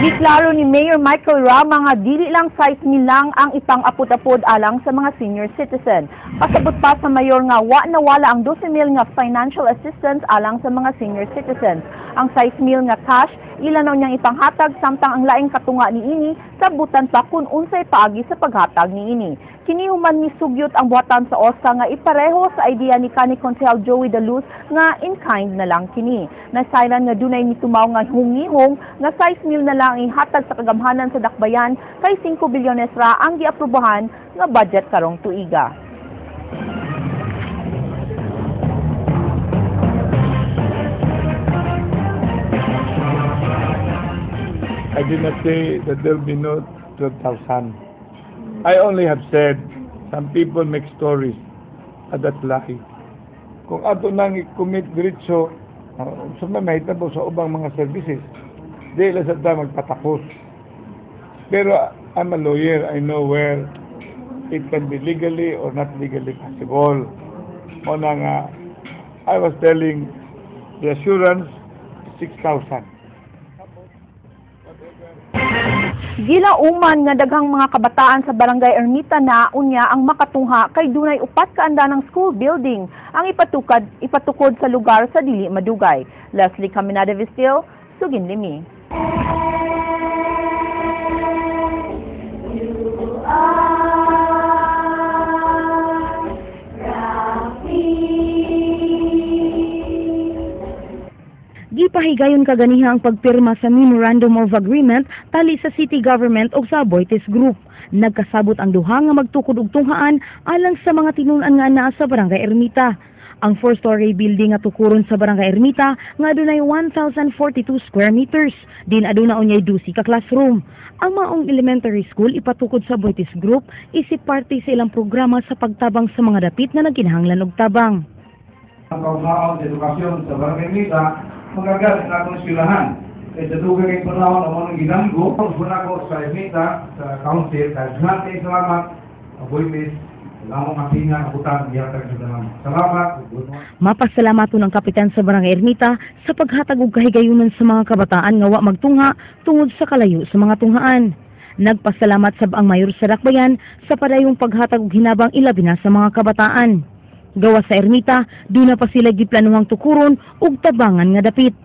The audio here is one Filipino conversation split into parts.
Giklaro ni Mayor Michael Rama nga dili lang 6,000 lang ang ipang-apod-apod alang sa mga senior citizen. Pasabot pa sa mayor nga nawala ang 12,000 nga financial assistance alang sa mga senior citizens. Ang 6,000 nga cash ilanaw niyang ipanghatag samtang ang laing katunga niini sabutan pa kun unsay paagi sa paghatag niini. Kini human ni sugyot ang buhatan sa OSA nga ipareho sa idea ni kanhi Konsehal Joey De Luz nga in kind na lang kini. Nasaylan nga dunay mitumaw nga hungihong nga 6,000 na lang ihatag sa kagamhanan sa dakbayan kay 5 bilyones ra ang giaprubahan nga budget karong tuiga. I did not say that there will be no 12,000. I only have said some people make stories at that lie. Kung ato nang i-commit diretso, sa mahita po sa ubang mga services, di lang sa tayo magpatakot. Pero I'm a lawyer, I know where it can be legally or not legally possible. O na nga, I was telling the assurance 6,000. Gilauman nga daghang mga kabataan sa Barangay Ermita na unya ang makatungha kay dunay upat ka anda ng school building ang ipatukod sa lugar sa dili madugay. Leslie Caminada Vistil, Sugin Limi. Gipahigayon kaganiha ang pagpirma sa Memorandum of Agreement tali sa City Government o sa Aboitiz Group. Nagkasabot ang duha nga magtukod og tunghaan alang sa mga tinunan nga naa sa Barangay Ermita. Ang 4-story building nga tukuron sa Barangay Ermita nga adunay 1,042 square meters. Din aduna unyay 12 ka classroom. Ang maong elementary school ipatukod sa Aboitiz Group isip parte sa ilang programa sa pagtabang sa mga dapit nga nagkinahanglan og tabang. Ang kaugnaon sa edukasyon sa Barangay Ermita magagat na akong eskwelahan. Sa dugang yung panahon ang mga ginanggo, puna ko sa Ermita, sa council, kahit natin salamat, Aboitiz, lamang atinga, abutan, dihatag sa dalam. Salamat. Mapasalamaton ang kapitan sa Barangay Ermita sa paghatag og kahigayunan sa mga kabataan nga wa magtungha tungod sa kalayo sa mga tunghaan. Nagpasalamat sab ang mayor sa Dakbayan sa padayong paghatag og hinabang ilabi na sa mga kabataan. Gawa sa Ermita, doon na pa sila giplanuhang tukuron ug tabangan nga dapit.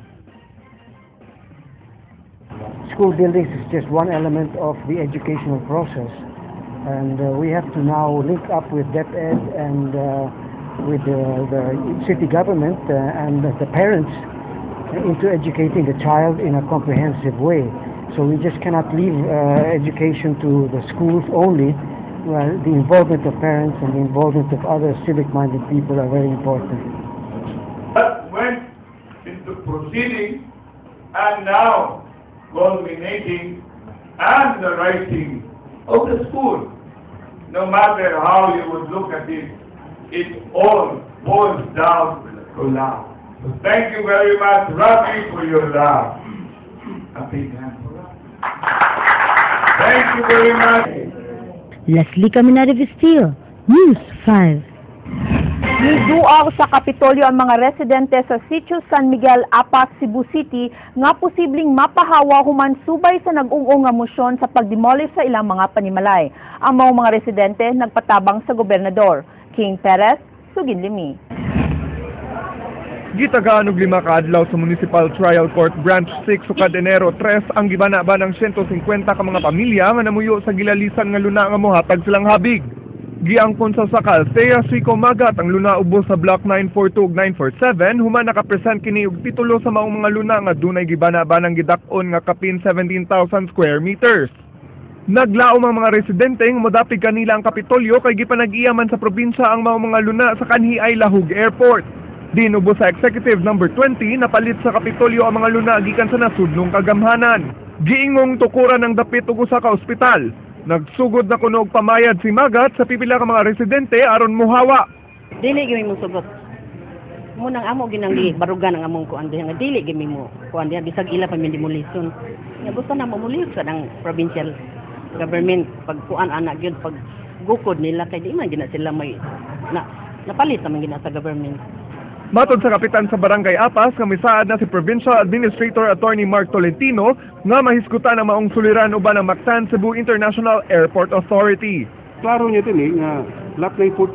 School buildings is just one element of the educational process, and we have to now link up with DepEd and with the city government and the parents into educating the child in a comprehensive way. So we just cannot leave education to the schools only. Well, the involvement of parents and the involvement of other civic-minded people are very important. That went into proceeding and now culminating and the writing of the school. No matter how you would look at it, it all boils down to love. So thank you very much, Rafi, for your love. A big hand for Rafi. Thank you very much. Leslie Caminada Vistil, News 5. Niduaw sa Kapitolyo ang mga residente sa Sitio San Miguel, Apak, Cebu City nga posibleng mapahawa human subay sa nag-ung-ung nga mosyon sa pagdemolish sa ilang mga panimalay. Ang mga residente nagpatabang sa gobernador. King Perez, Sugin Limi. Gitagaan og 5 ka adlaw sa Municipal Trial Court Branch 6 sukad Enero 3 ang gibanaba ng 150 ka mga pamilya nga namuyo sa gilalisan nga luna nga mohatag silang habig. Giangkon sa sakal, Thea Sico Magat ang luna ubos sa Block 942 ug 947 human nakapresent kini og titulo sa maong mga luna nga dunay gibanaba ng gidak-on nga kapin 17,000 square meters. Naglaom ang mga residente nga modapig kanila ang Kapitolyo kay gipanag-iyaman sa probinsya ang maong mga luna sa kanhi ay Lahug Airport. Dinubo sa Executive Number 20 napalit sa Kapitolyo ang mga luna gikan sa nasudnong kagamhanan. Giingong tukuran ng dapit ug usa ka ospital. Nagsugod na kuno og pamayad si Magat sa pipila ka mga residente aron muhawa. Dili gyud mo sugot. Munang amo ginangli barugan ang among kuan diha nga dili gyud mo kuan diha bisag ila pa min demolition. Nga gusto na mamuliyog sa ng provincial government pag kuan anak gyud pag gukod nila kay di man gina sila may napalit naman gina sa government. Matod sa kapitan sa Barangay Apas, kamisaad na si Provincial Administrator Attorney Mark Tolentino nga mahisgutan ang maong suliran uban ng Mactan Cebu International Airport Authority. Klaro niya din nga lot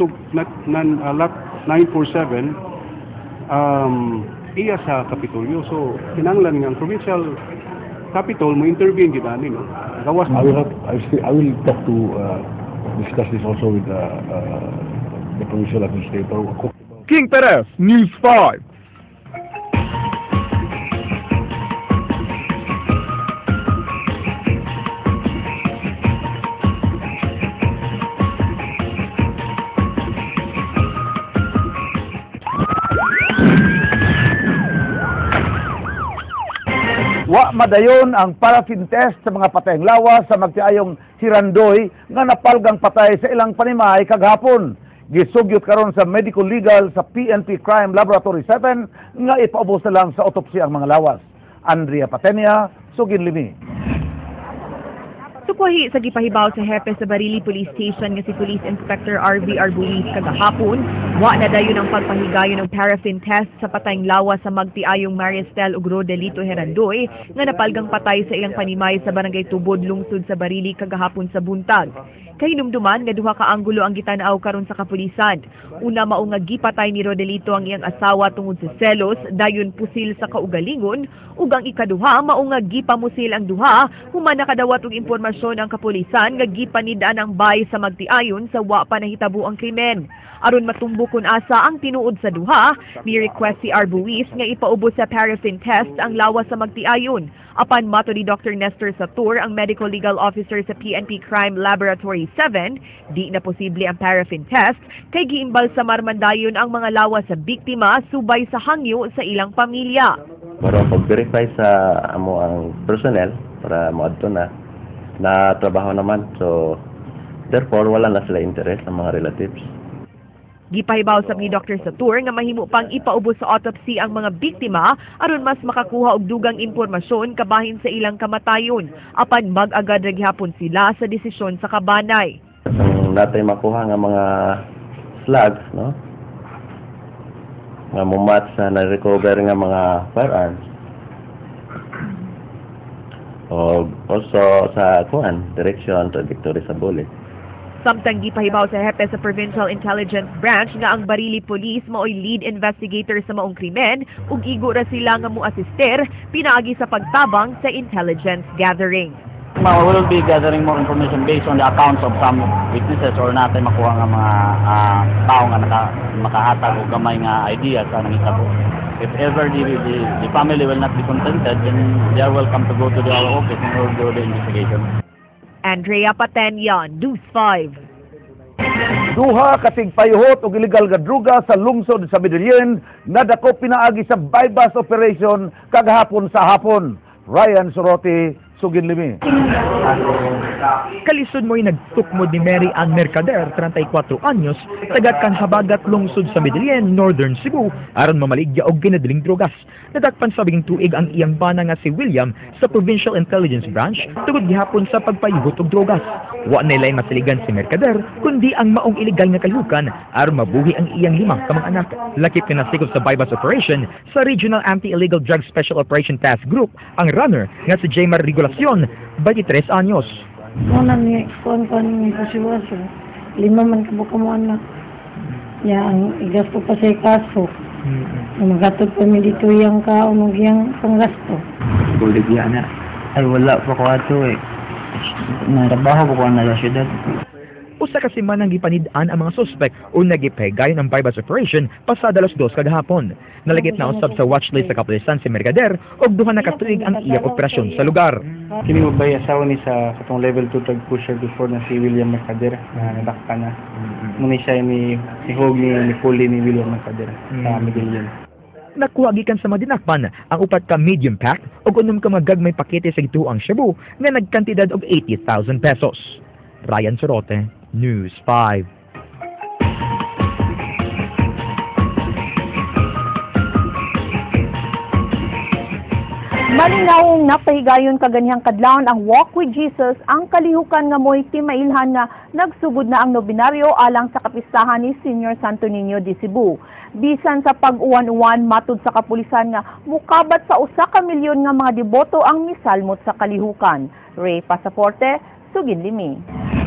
947 iya sa Kapitolyo. So kinanglan nga ang provincial capital mo intervene gid ani no. Gawas I will talk to discuss this also with the provincial administrator. King Perez, News 5. Wa madayon ang paraffin test sa mga patayang lawas sa magtiayong Hirandoy nga napalgang patay sa ilang panimay kaghapon. Gisugyot karon sa medical legal sa PNP Crime Laboratory 7 nga ipaubos na lang sa autopsy ang mga lawas. Andrea Patenia, Suginlimi. Sukwahi sa gipahibaw sa hepe sa Barili Police Station nga si Police Inspector R.V. Arbulis kagahapon, wa na dayon ang pagpahigayon ng paraffin test sa patayng lawas sa magtiayong Maristel ug Rodelito Herandoy nga napalgang patay sa ilang panimay sa Barangay Tubod, lungsod sa Barili kagahapon sa buntag. Kahinumduman nga duha ka anggulo ang gitanaw karon sa kapulisan. Una mao nga gipatay ni Rodelito ang iyang asawa tungod sa selos, dayon pusil sa kaugalingon, ug ang ikaduha mao nga gipamusil ang duha human nakadawat og impormasyon ang kapulisan nga gipanid-an ang bay sa magtiayon sa wa pa nahitabo ang krimen. Aron matumbok kun asa ang tinuod sa duha, ni request si Arbuis nga ipaubos sa paraffin test ang lawas sa magtiayon. Apan mato ni Dr. Nestor Satur, ang Medical Legal Officer sa PNP Crime Laboratory 7, di na posible ang paraffin test kay giimbal sa marmandayon ang mga lawas sa biktima subay sa hangyo sa ilang pamilya. Pero pag-verify sa amo ang personnel para moadto na trabaho naman. So therefore wala na sila interest ng mga relatives. Gipahibaw sa ni Dr. Satur nga mahimo pang ipaubos sa autopsy ang mga biktima aron mas makakuha og dugang impormasyon kabahin sa ilang kamatayon apan mag-agad ra gihapon sila sa desisyon sa kabanay. Ang natay makuha nga mga slugs, no? Nga mumat sa na-recover nga mga firearms. O also sa direction trajectory sa bullet. Samtang gipahibaw sa hepe sa Provincial Intelligence Branch nga ang Barili Police mao'y lead investigator sa maong krimen ug igo ra sila nga moassister pinaagi sa pagtabang sa intelligence gathering. We will be gathering more information based on the accounts of some witnesses or natin makuha nga mga tao nga makahatag og gamay nga idea sa nangitabo. If ever the family will not be contented, then they are welcome to go to our office and we'll do the investigation. Andrea Patenya, News 5. Duha kasing payuhot og illegal nga druga sa lungsod sa Medellin nga dako pinaagi sa bypass operation kagahapon sa hapon. Ryan Sorote, Suginlimi. Kalisod mo'y nagtukmod ni Mary Ann Mercader, 34 anyos, tagat kan Habagat lungsod sa Medellin, Northern Cebu, aron mamaligya og ginadling drogas. Nadakpan sa biging tuig ang iyang bana nga si William sa Provincial Intelligence Branch tungod gihapon sa pagpayuhot og drogas. Wa nilay masiligan si Mercader kundi ang maong iligal nga kalukan aron mabuhi ang iyang 5 ka mga anak. Lakip na nasikop sa bypass operation sa Regional Anti-Illegal Drug Special Operation Task Group ang runner nga si Jaymar Regulacion, 23 anyos. Muna ni kuan ni kasiwaso. 5 man ka mo anak. Ya ang igasto pa sa kaso. Magatod pa mi dito yang ka unog yang panggasto. Kulit yan na. Ay wala pa ko ato eh. Narabaho ko na sa syudad. Usa kasi man ang gipanid-an ang mga suspect o nagipegayon ang bypass operation pasada alas 2 kagahapon. Nalagit na usab sa watchlist sa kapulisan si Mercader og duha na katuig ang iyang operasyon sa lugar. Kini mo ba asawa ni sa katong level 2 drug pusher before na si William Mercader na nadakpan na. Muna siya ni Hog ni Puli ni William Mercader sa Medellin. Nakuha gikan sa madinakpan ang upat ka medium pack og unom ka mga gagmay pakete sa gituang shabu nga nagkantidad og 80,000 pesos. Ryan Sorote, News 5. Nalingawong napahigayon kaganihang kadlawon ang Walk with Jesus ang kalihukan nga mo'y timailhan nga nagsugod na ang nobinaryo alang sa kapistahan ni Senior Santo Niño de Cebu. Bisan sa pag-uwan-uwan matud sa kapulisan nga mukabat sa 1 milyon nga mga deboto ang misalmot sa kalihukan. Ray Pasaporte, Sugid Limi.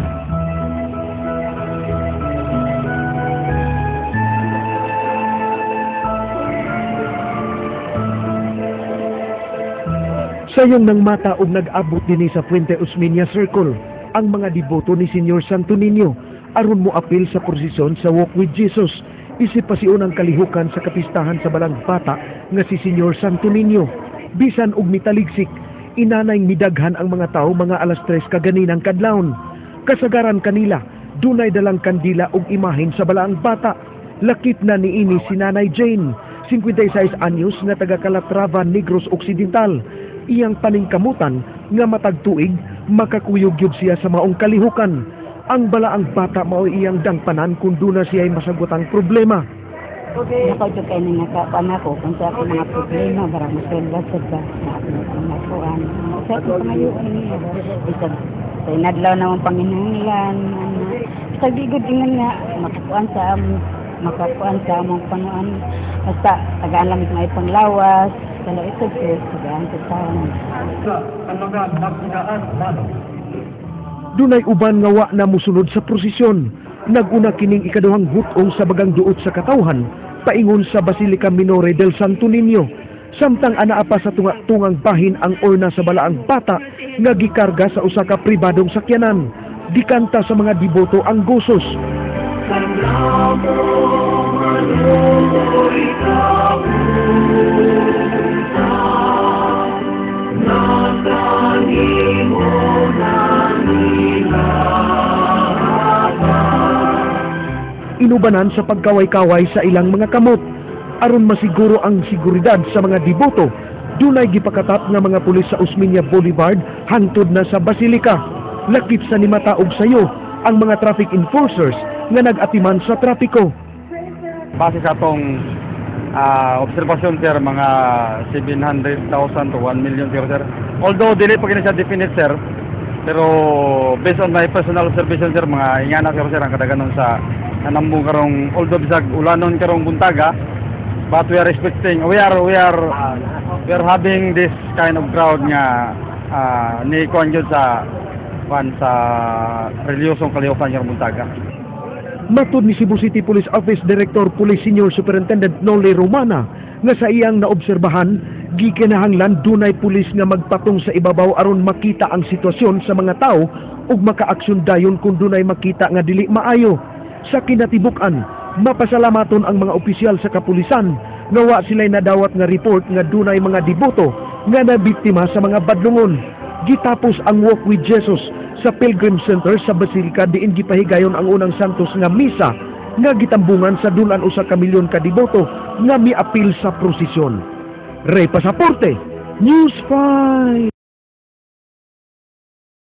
Sayang ng mata og nag-abot din sa Puente Osmeña Circle ang mga deboto ni Senior Santo Niño aron mo apil sa prosesyon sa Walk with Jesus. Isip pasiun ang kalihukan sa kapistahan sa balang bata nga si Senior Santo Niño. Bisan og mitaligsik, inanay midaghan ang mga tao mga alas 3 kaganinang kadlawon. Kasagaran kanila, dunay dalang kandila og imahen sa balang bata. Lakip na niini si Nanay Jane, 56 anyos nga taga Calatrava, Negros Occidental. Iyang paningkamutan nga matag tuig makakuyog gyud siya sa maong kalihukan. Ang balaang bata mao iyang dangpanan kung duna siya ay masagutang problema. Ako jud kay nakapan ako kung sa ako mga problema para masulbad sa nakuan. Sa ako pangayoon niya. Isa sa inadlaw na ang panginahanglan. Sa bigod ingon nga makakuan sa among panuan. Basta tagaan lang may panglawas. Kalau ito tagaan sa taon. Dunay uban nga wa na musunod sa prosesyon. Naguna kining ikaduhang hutong sa bagang duot sa katawhan paingon sa Basilica Minore del Santo Niño. Samtang anaa pa sa tunga-tungang bahin ang urna sa balaang bata nga gikarga sa usa ka pribadong sakyanan. Gikanta sa mga deboto ang gosos. Inubanan sa pagkaway-kaway sa ilang mga kamot. Aron masiguro ang seguridad sa mga deboto, dunay gipakatat nga mga pulis sa Osmeña Boulevard hangtod na sa Basilica. Lakip sa nimataog sayo ang mga traffic enforcers nga nag-atiman sa trapiko. Base sa atong obserbasyon sir, mga 700,000 to 1 million sir. Although dili pa kini siya definite sir, pero based on my personal observation sir, mga ingana sir ang kadaganon sa nanambong karong, although bisag ulanon karong buntaga, but we are expecting, we are having this kind of crowd nga ni kuan jud sa reliyosong kalihukan karong buntaga. Matud ni Cebu City Police Office Director Police Senior Superintendent Noli Romana nga sa iyang naobserbahan, gikinahanglan dunay pulis nga magpatong sa ibabaw aron makita ang sitwasyon sa mga tao ug makaaksyon dayon kung dunay makita nga dili maayo. Sa kinatibuk-an, mapasalamaton ang mga opisyal sa kapulisan nga wa sila'y nadawat nga report nga dunay mga deboto nga nabiktima sa mga badlungon. Gitapos ang Walk with Jesus sa Pilgrim Center sa Basilica diin gipahigayon ang unang santos nga misa nga gitambungan sa dulan 1 milyon ka deboto nga miapil sa prosesyon. Ray Pasaporte, News 5.